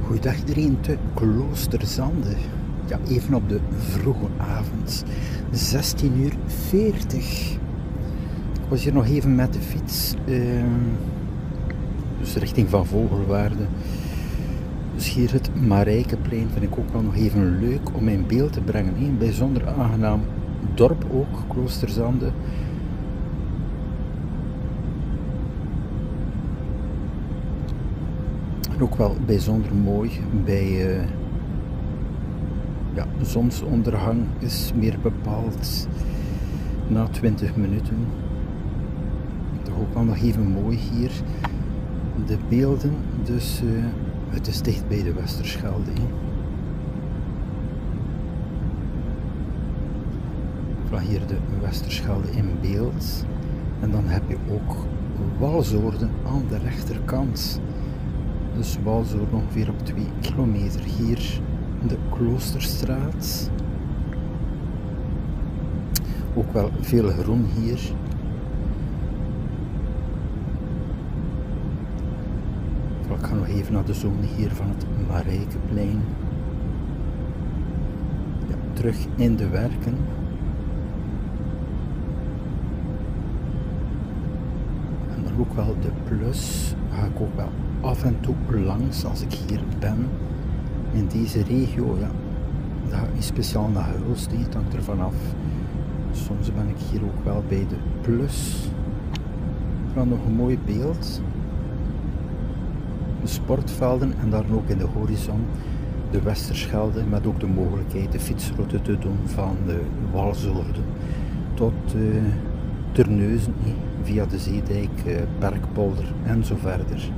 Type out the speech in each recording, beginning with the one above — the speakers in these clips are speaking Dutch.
Goeiedag iedereen te Kloosterzande. Ja, even op de vroege avond. 16:40. Ik was hier nog even met de fiets. Dus richting Van Vogelwaarde. Dus hier het Marijkeplein vind ik ook wel nog even leuk om in beeld te brengen. Een bijzonder aangenaam dorp ook, Kloosterzande. En ook wel bijzonder mooi bij zonsondergang is meer bepaald na 20 minuten. Toch ook wel nog even mooi hier de beelden, dus het is dicht bij de Westerschelde. Van hier de Westerschelde in beeld. En dan heb je ook Walshoorde aan de rechterkant. Dus Walshoorde ongeveer op 2 kilometer. Hier de Kloosterstraat. Ook wel veel groen hier. Ik ga nog even naar de zone hier van het Marijkeplein. Ja, terug in de werken. En dan ook wel de Plus. Ga ik ook wel af en toe langs als ik hier ben. In deze regio, ja. Dat ga ik niet speciaal naar Hulst, het hangt ervan af. Soms ben ik hier ook wel bij de Plus. Van nog een mooi beeld. De sportvelden en daar ook in de horizon de Westerschelde met ook de mogelijkheid de fietsroute te doen van de Walshoorde tot Terneuzen via de Zeedijk, Berkpolder en zo verder.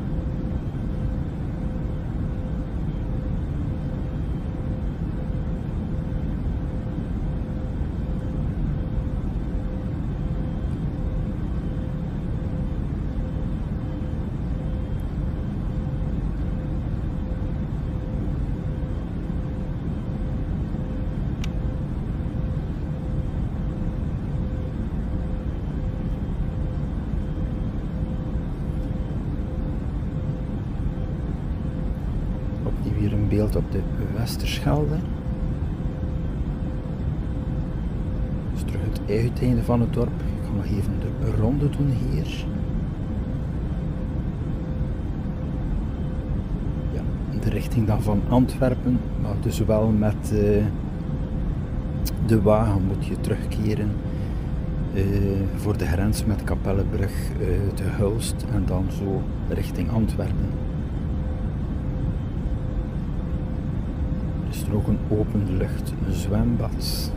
Hier een beeld op de Westerschelde. Dus terug het uiteinde van het dorp. Ik ga nog even de ronde doen hier. Ja, de richting dan van Antwerpen, maar dus wel met de wagen moet je terugkeren voor de grens met Kapellebrug te Hulst en dan zo richting Antwerpen. Er is er ook een openlucht zwembad.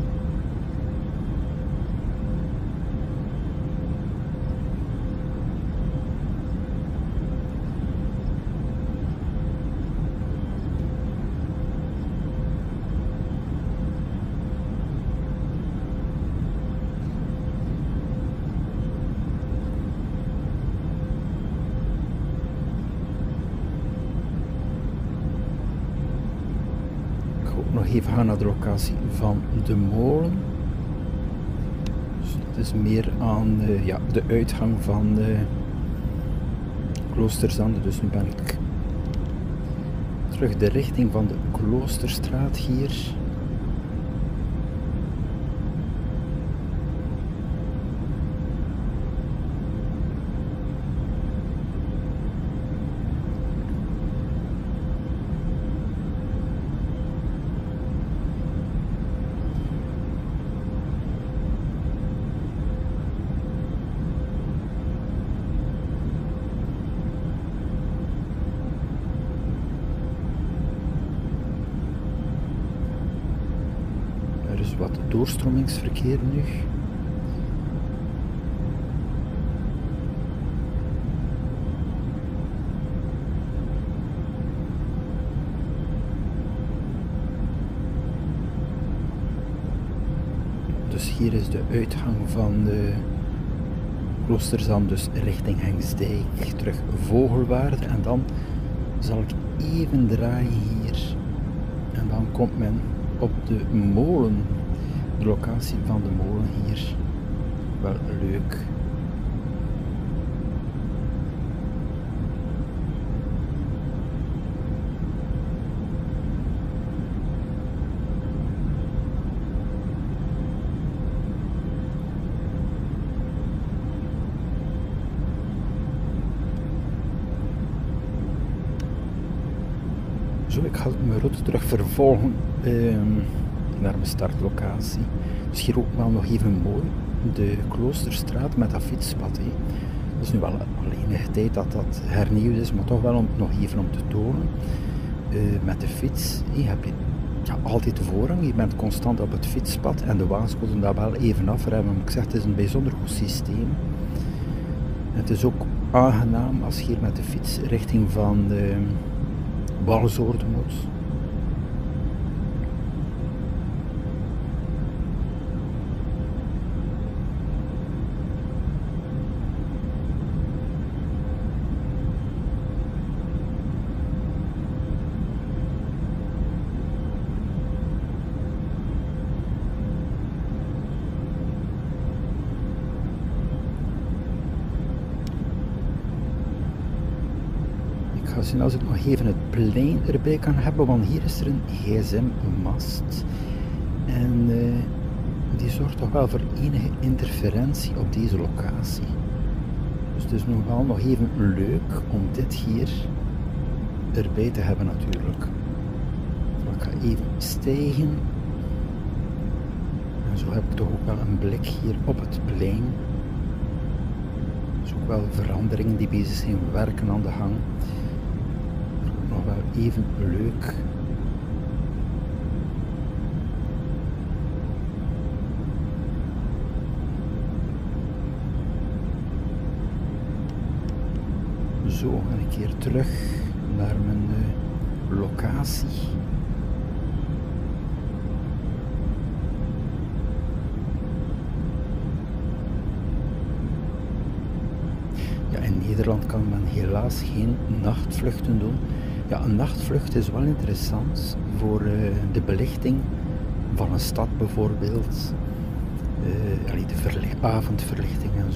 Nog even gaan naar de locatie van de molen. Dus dat is meer aan de uitgang van Kloosterzande. Dus nu ben ik terug de richting van de Kloosterstraat hier. Er is wat doorstromingsverkeer nu. Dus hier is de uitgang van de Kloosterzand, dus richting Hengsdijk, terug Vogelwaarde en dan zal ik even draaien hier en dan komt men op de molen, de locatie van de molen hier. Wel leuk. Zo, ik ga mijn route terug vervolgen naar mijn startlocatie. Dus hier ook wel nog even mooi, de Kloosterstraat met dat fietspad. Hè. Dat is nu wel al enige tijd dat dat hernieuwd is, maar toch wel nog even om te tonen. Met de fiets heb je altijd de voorrang, je bent constant op het fietspad en de wagens moeten daar wel even afremmen. Maar ik zeg, het is een bijzonder goed systeem. Het is ook aangenaam als je hier met de fiets richting van de Walzoorde moet. Ik ga zien als ik nog even het plein erbij kan hebben, want hier is er een gsm-mast. En die zorgt toch wel voor enige interferentie op deze locatie. Dus het is nog even leuk om dit hier erbij te hebben natuurlijk. Ik ga even stijgen. En zo heb ik toch ook wel een blik hier op het plein. Dus ook wel veranderingen die bezig zijn, werken aan de gang. Nog wel even leuk. Zo ga ik hier terug naar mijn locatie. Ja, in Nederland kan men helaas geen nachtvluchten doen. Ja, een nachtvlucht is wel interessant voor de belichting van een stad bijvoorbeeld. De avondverlichting en zo.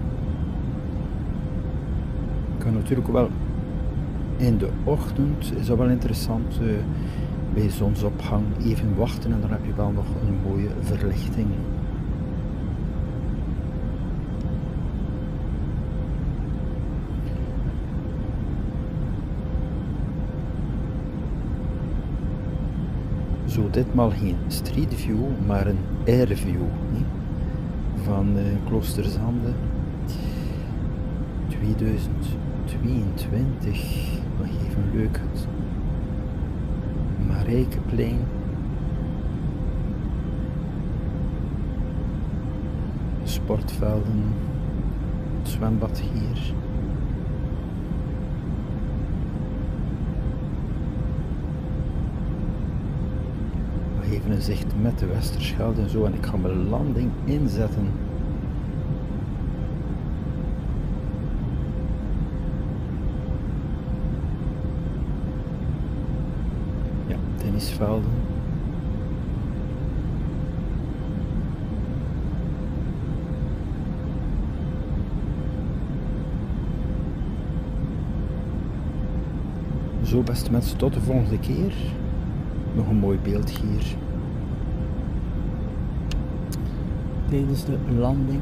Kan natuurlijk wel in de ochtend, is dat wel interessant, bij zonsopgang even wachten en dan heb je wel nog een mooie verlichting. Zo ditmaal geen street view, maar een air view van Kloosterzande 2022. Nog even leuk het Marijkeplein. Sportvelden, het zwembad hier. Even een zicht met de Westerschelde en zo, en ik ga mijn landing inzetten. Ja, tennisvelden. Zo, beste mensen, tot de volgende keer. Nog een mooi beeld hier tijdens de landing.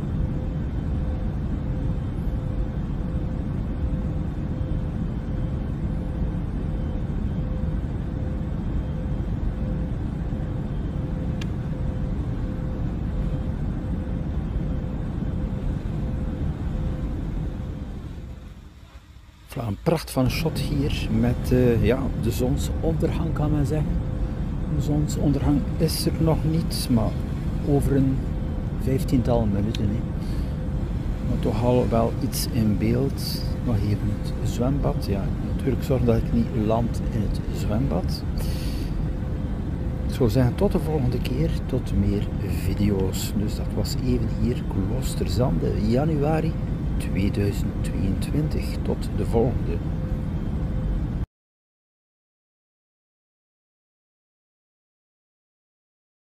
Een pracht van een shot hier met de zonsondergang, kan men zeggen. De zonsondergang is er nog niet, maar over een 15-tal minuten. Maar toch al wel iets in beeld. Nog even het zwembad. Ja, natuurlijk zorg dat ik niet land in het zwembad. Ik zou zeggen tot de volgende keer, tot meer video's. Dus dat was even hier Kloosterzande, januari 2022. Tot de volgende.